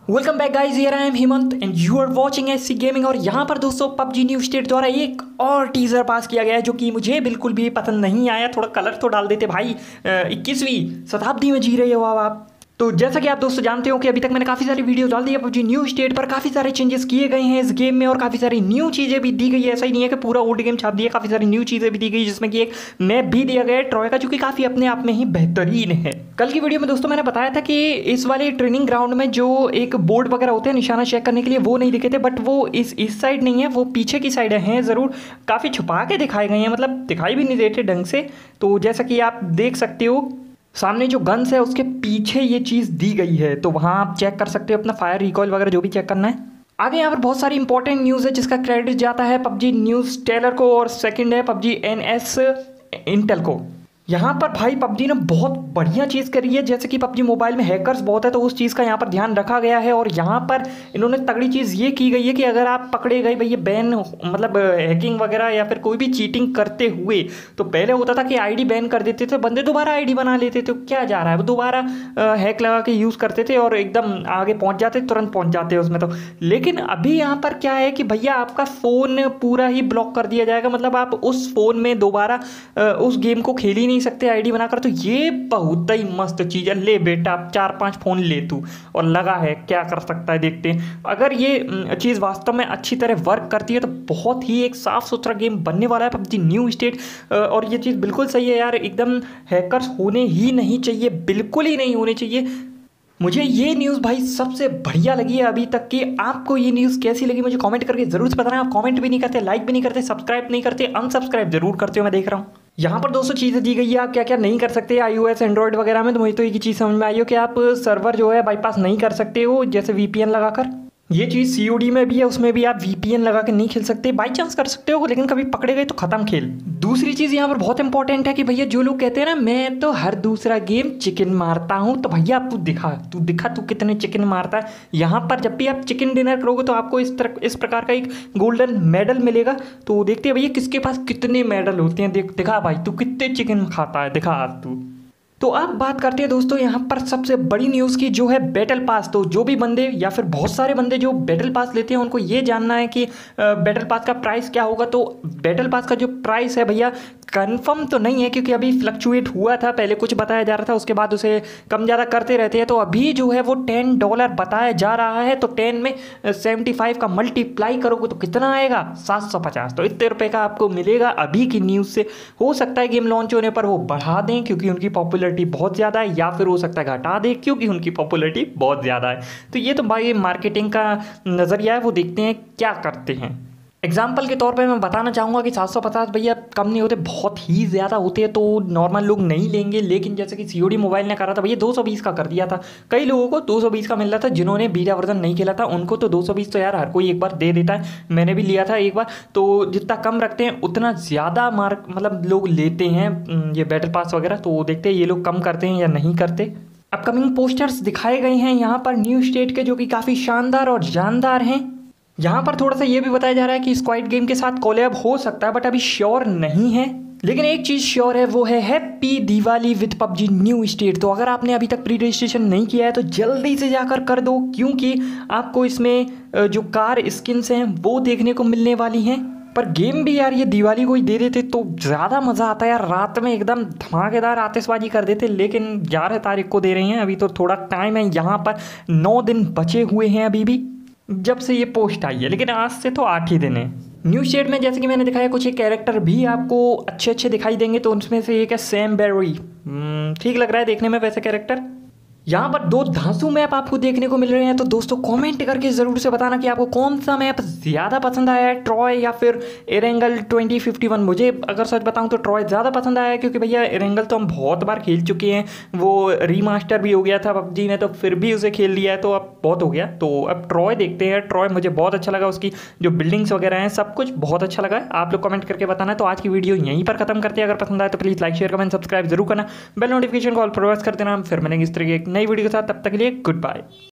Welcome back guys, here I am Hemant and you are watching SC gaming. और यहाँ पर दोस्तों पबजी न्यू स्टेट द्वारा एक और टीजर पास किया गया है जो कि मुझे बिल्कुल भी पसंद नहीं आया। थोड़ा कलर तो डाल देते भाई, 21वीं शताब्दी में जी रहे हो आप। तो जैसा कि आप दोस्तों जानते हो कि अभी तक मैंने काफ़ी सारी वीडियो डाल दी है पबजी न्यू स्टेट पर। काफ़ी सारे चेंजेस किए गए हैं इस गेम में और काफ़ी सारी न्यू चीज़ें भी दी गई है। ऐसा ही नहीं है कि पूरा ओल्ड गेम छाप दिया, काफ़ी सारी न्यू चीज़ें भी दी गई जिसमें कि एक मैप भी दिया गया है ट्रॉय का, जो कि काफ़ी अपने आप में ही बेहतरीन है। कल की वीडियो में दोस्तों मैंने बताया था कि इस वाले ट्रेनिंग ग्राउंड में जो एक बोर्ड वगैरह होते हैं निशाना चेक करने के लिए, वो नहीं दिखे थे, बट वो इस साइड नहीं है, वो पीछे की साइड है ज़रूर। काफ़ी छुपा के दिखाए गए हैं, मतलब दिखाई भी नहीं देते ढंग से। तो जैसा कि आप देख सकते हो सामने जो गन्स है उसके पीछे ये चीज़ दी गई है, तो वहाँ आप चेक कर सकते हो अपना फायर रिकॉइल वगैरह जो भी चेक करना है। आगे यहाँ पर बहुत सारी इंपॉर्टेंट न्यूज़ है जिसका क्रेडिट जाता है पबजी न्यूज़ टेलर को, और सेकंड है पबजी एनएस इंटेल को। यहाँ पर भाई पबजी ने बहुत बढ़िया चीज़ करी है, जैसे कि पबजी मोबाइल में हैकर्स बहुत है तो उस चीज़ का यहाँ पर ध्यान रखा गया है। और यहाँ पर इन्होंने तगड़ी चीज़ ये की गई है कि अगर आप पकड़े गए भैया बैन, मतलब हैकिंग वगैरह या फिर कोई भी चीटिंग करते हुए, तो पहले होता था कि आईडी बैन कर देते थे, बंदे दोबारा आईडी बना लेते थे। क्या जा रहा है, वो दोबारा हैक लगा के यूज़ करते थे और एकदम आगे पहुँच जाते, तुरंत पहुँच जाते उसमें तो। लेकिन अभी यहाँ पर क्या है कि भैया आपका फ़ोन पूरा ही ब्लॉक कर दिया जाएगा, मतलब आप उस फ़ोन में दोबारा उस गेम को खेल ही नहीं सकते आईडी बनाकर। तो ये बहुत ही मस्त चीज़ है। ले बेटा आप 4-5 फ़ोन ले तू, और लगा है क्या कर सकता है, देखते हैं। अगर ये चीज़ वास्तव में अच्छी तरह वर्क करती है तो बहुत ही एक साफ़ सुथरा गेम बनने वाला है पबजी न्यू स्टेट। और ये चीज़ बिल्कुल सही है यार, एकदम हैकर्स होने ही नहीं चाहिए, बिल्कुल ही नहीं होने चाहिए। मुझे ये न्यूज़ भाई सबसे बढ़िया लगी है अभी तक की। आपको ये न्यूज़ कैसी लगी मुझे कमेंट करके जरूर से बताना। आप कमेंट भी नहीं करते, लाइक भी नहीं करते, सब्सक्राइब नहीं करते, अनसब्सक्राइब जरूर करते हो, मैं देख रहा हूँ। यहाँ पर दोस्तों चीज़ें दी गई है आप क्या क्या नहीं कर सकते iOS एंड्रॉइड वगैरह में। तो मुझे तो एक ही चीज़ समझ में आई हो कि आप सर्वर जो है बाईपास नहीं कर सकते हो, जैसे VPN लगाकर। ये चीज़ COD में भी है, उसमें भी आप VPN लगा के नहीं खेल सकते। बाई चांस कर सकते हो लेकिन कभी पकड़े गए तो ख़त्म खेल। दूसरी चीज़ यहाँ पर बहुत इंपॉर्टेंट है कि भैया जो लोग कहते हैं ना मैं तो हर दूसरा गेम चिकन मारता हूँ, तो भैया तू दिखा तू कितने चिकन मारता है। यहाँ पर जब भी आप चिकन डिनर करोगे तो आपको इस प्रकार का एक गोल्डन मेडल मिलेगा। तो देखते हैं भैया किसके पास कितने मेडल होते हैं। दिखा भाई तू कितने चिकन खाता है, दिखा आज तू। तो अब बात करते हैं दोस्तों यहाँ पर सबसे बड़ी न्यूज़ की, जो है बैटल पास। तो जो भी बंदे या फिर बहुत सारे बंदे जो बैटल पास लेते हैं उनको ये जानना है कि बैटल पास का प्राइस क्या होगा। तो बैटल पास का जो प्राइस है भैया कंफर्म तो नहीं है, क्योंकि अभी फ्लक्चुएट हुआ था, पहले कुछ बताया जा रहा था, उसके बाद उसे कम ज़्यादा करते रहते हैं। तो अभी जो है वो $10 बताया जा रहा है। तो 10 में 75 का मल्टीप्लाई करोगे तो कितना आएगा, 750। तो इतने रुपये का आपको मिलेगा अभी की न्यूज़ से। हो सकता है गेम लॉन्च होने पर वो बढ़ा दें क्योंकि उनकी पॉपुलरिटी बहुत ज़्यादा है, या फिर हो सकता है घटा दें क्योंकि उनकी पॉपुलरिटी बहुत ज़्यादा है। तो ये तो भाई मार्केटिंग का नज़रिया है, वो देखते हैं क्या करते हैं। एग्जाम्पल के तौर पे मैं बताना चाहूँगा कि 750 भैया कम नहीं होते, बहुत ही ज़्यादा होते हैं, तो नॉर्मल लोग नहीं लेंगे। लेकिन जैसे कि COD मोबाइल ने करा था भैया 220 का कर दिया था। कई लोगों को 220 का मिल रहा था, जिन्होंने बीटा वर्जन नहीं खेला था उनको तो 220 तो यार हर कोई एक बार दे देता है। मैंने भी लिया था एक बार। तो जितना कम रखते हैं उतना ज़्यादा मतलब लोग लेते हैं ये बैटल पास वगैरह। तो देखते हैं ये लोग कम करते हैं या नहीं करते। अपकमिंग पोस्टर्स दिखाए गए हैं यहाँ पर न्यू स्टेट के, जो कि काफ़ी शानदार और जानदार हैं। यहाँ पर थोड़ा सा ये भी बताया जा रहा है कि स्क्वाड गेम के साथ कोलैब हो सकता है, बट अभी श्योर नहीं है। लेकिन एक चीज़ श्योर है, वो है happy Diwali with PUBG new state. तो अगर आपने अभी तक प्री रजिस्ट्रेशन नहीं किया है तो जल्दी से जाकर कर दो, क्योंकि आपको इसमें जो कार स्किन्स हैं वो देखने को मिलने वाली हैं। पर गेम भी यार ये दिवाली को ही दे देते तो ज़्यादा मज़ा आता है यार, रात में एकदम धमाकेदार आतिशबाजी कर देते। लेकिन 11 तारीख को दे रहे हैं, अभी तो थोड़ा टाइम है। यहाँ पर 9 दिन बचे हुए हैं अभी भी जब से ये पोस्ट आई है, लेकिन आज से तो 8 ही दिन है। न्यू स्टेट में जैसे कि मैंने दिखाया कुछ एक कैरेक्टर भी आपको अच्छे दिखाई देंगे, तो उनमें से एक है सैम बेरी। ठीक लग रहा है देखने में वैसे कैरेक्टर। यहाँ पर 2 धांसू मैप आपको देखने को मिल रहे हैं। तो दोस्तों कमेंट करके ज़रूर से बताना कि आपको कौन सा मैप ज़्यादा पसंद आया है, ट्रॉय या फिर एरेंगल 2051। मुझे अगर सच बताऊँ तो ट्रॉय ज़्यादा पसंद आया है, क्योंकि भैया एरेंगल तो हम बहुत बार खेल चुके हैं, वो रीमास्टर भी हो गया था पबजी में, तो फिर भी उसे खेल लिया है तो अब बहुत हो गया। तो अब ट्रॉय देखते हैं। ट्रॉय मुझे बहुत अच्छा लगा, उसकी जो बिल्डिंग्स वगैरह हैं सब कुछ बहुत अच्छा लगा है। आप लोग कमेंट करके बताना। तो आज की वीडियो यहीं पर खत्म करते हैं। अगर पसंद आए तो please like share comment subscribe जरूर करना, बेल नोटिफिकेशन को ऑल प्रेस कर देना। फिर मिलेंगे इस तरह की एक नई वीडियो के साथ, तब तक के लिए गुड बाय।